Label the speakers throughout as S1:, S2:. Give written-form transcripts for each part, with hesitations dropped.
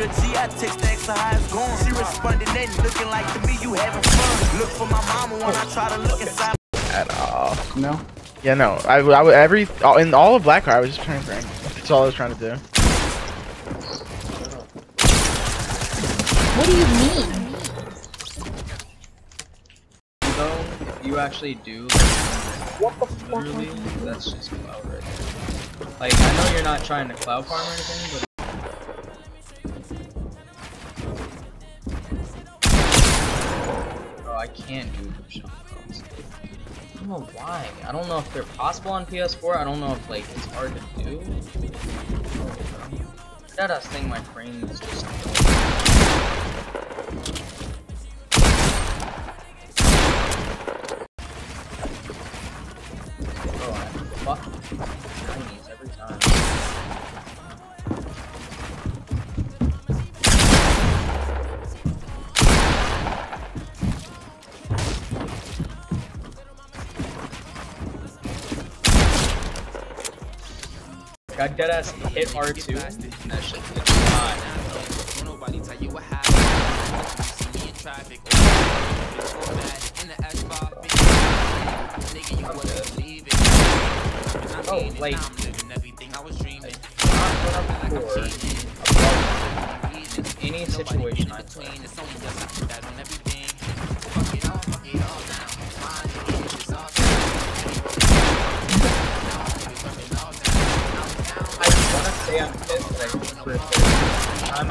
S1: a G, I text the extra how it's going. She responded, nothing looking like to me, you having fun. Look for my mama when I try to look inside.
S2: At all.
S3: No?
S2: Yeah, no. I in all of Blackheart, I was just trying to prank. That's all I was trying to do.
S4: What do you mean?
S3: So, if you actually do, literally, that's just cloud right there. Like, I know you're not trying to cloud farm or anything, but I can't do hoop shot throws. I don't know why. I don't know if they're possible on PS4. I don't know if like it's hard to do. That ass thing, my brain is just. Oh, I fucking 90s every time. Got dead ass hit R2. That shit did not. Nobody tell you what happened. See me in traffic. Oh, like everything I was dreaming. Any situation I play. Say I'm pissed that I I'm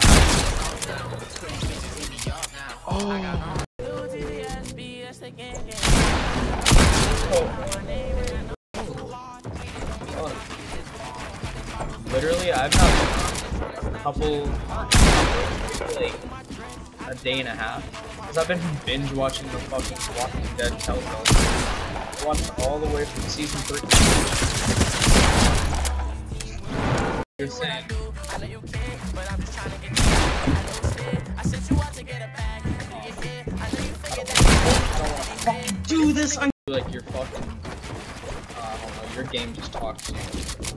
S3: Literally, I've had a couple, like, a day and a half, because I've been binge watching the fucking Walking Dead Telltale. I watched all the way from season 3. You're saying. Do this. I'm like your fucking. I don't know. Your game just talks to you.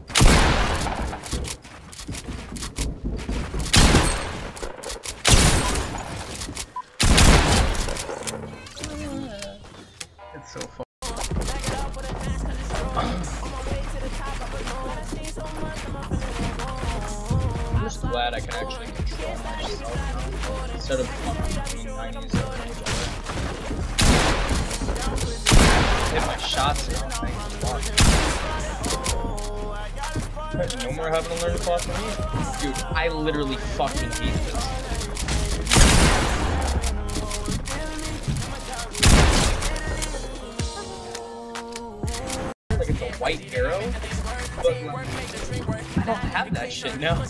S3: It's so fun. I'm just glad I can actually control myself now, instead of being 90s. Hit my shots now, thanks to no more having to learn to pause for me. Dude, I literally fucking hate this. Like it's a white arrow, but I don't have that shit now.